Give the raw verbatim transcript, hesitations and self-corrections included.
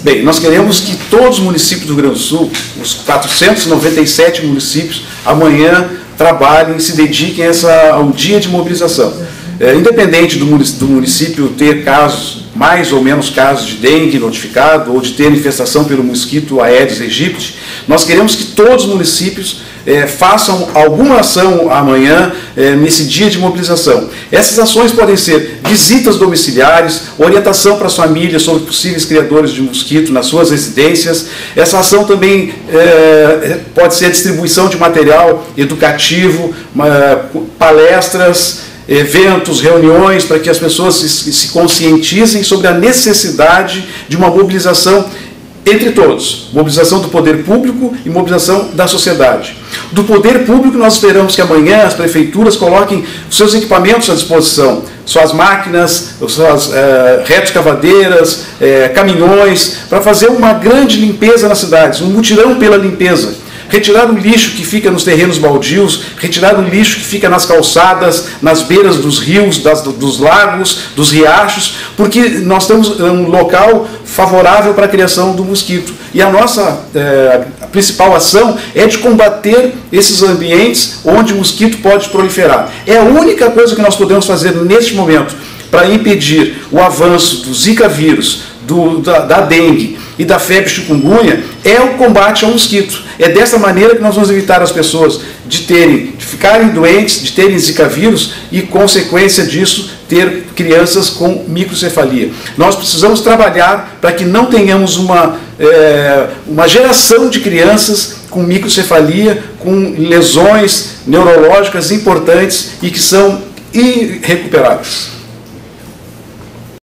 Bem, nós queremos que todos os municípios do Rio Grande do Sul, os quatrocentos e noventa e sete municípios, amanhã trabalhem e se dediquem a essa, ao dia de mobilização. É, independente do município, do município ter casos, mais ou menos casos de dengue notificado, ou de ter infestação pelo mosquito Aedes aegypti, nós queremos que todos os municípios é, façam alguma ação amanhã, é, nesse dia de mobilização. Essas ações podem ser visitas domiciliares, orientação para as famílias sobre possíveis criadores de mosquito nas suas residências. Essa ação também é, pode ser a distribuição de material educativo, uma, palestras, eventos, reuniões, para que as pessoas se, se conscientizem sobre a necessidade de uma mobilização entre todos, mobilização do poder público e mobilização da sociedade. Do poder público, nós esperamos que amanhã as prefeituras coloquem seus equipamentos à disposição, suas máquinas, suas é, retroescavadeiras, é, caminhões, para fazer uma grande limpeza nas cidades, um mutirão pela limpeza. Retirar o lixo que fica nos terrenos baldios, retirar o lixo que fica nas calçadas, nas beiras dos rios, das, dos lagos, dos riachos, porque nós temos um local favorável para a criação do mosquito. E a nossa é, a principal ação é de combater esses ambientes onde o mosquito pode proliferar. É a única coisa que nós podemos fazer neste momento para impedir o avanço do Zika vírus, do, da, da dengue e da febre chikungunya, é o combate ao mosquito. É dessa maneira que nós vamos evitar as pessoas de terem, de ficarem doentes, de terem Zika vírus e, consequência disso, ter crianças com microcefalia. Nós precisamos trabalhar para que não tenhamos uma, é, uma geração de crianças com microcefalia, com lesões neurológicas importantes e que são irrecuperáveis.